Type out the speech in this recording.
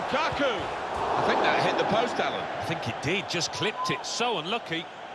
Lukaku. I think that hit the post, Alan. I think it did, just clipped it. So unlucky.